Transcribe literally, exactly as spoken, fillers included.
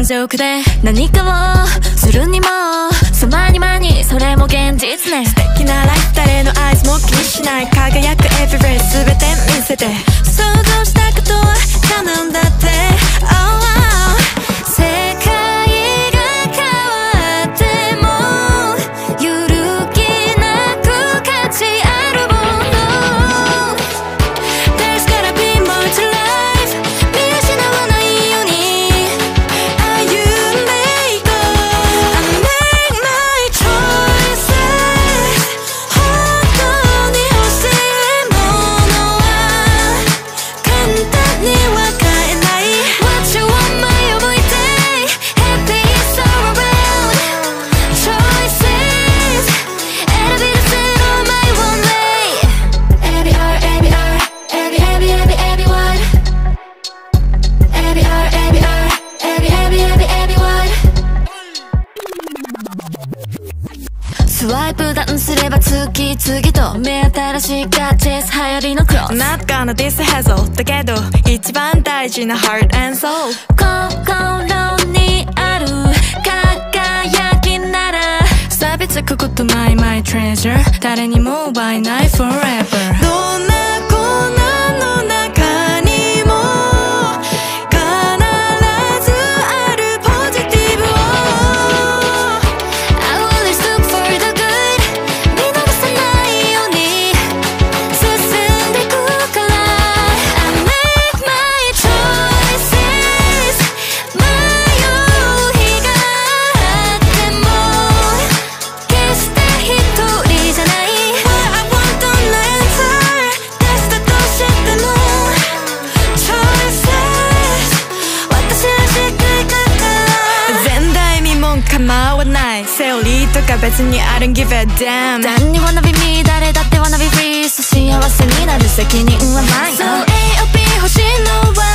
ジョークで何かをするにもそまにまにそれも現実ね。 素敵なライフ誰のアイスも気にしない輝く everywhere 全て見せて想像したことは叶うんだって、oh, oh. 世界が変わっても揺るぎなく価値あるもの There's gotta be more to life 見失わないように Are you make go I make my choices 本当に欲しいものは簡単には買えない What you want my every day Happy is all around Choices It'll be the same on my one way Every hour, every hour Every, every, every, everyone Every hour, every hour Every, every, every, everyone スワイプダウンすれば次々と目新しいガジェット流行りのクロス Not gonna diss hassle だけど一番大事な heart and soul 心にある輝きなら錆びつくことない my treasure 誰にも奪えない forever どんな困難の中にも必ずあるポジティブを I always look for the good 見逃さないように進んでくから I make my choices 迷う日があっても決して一人じゃない What I want on the answer テストとしても Choices 私らしくいくから前代未聞構わないセオリーとか別に I don't give a damn 誰に wanna be me 誰だって wanna be free 幸せになる責任はない So エーオーピー 欲しいのは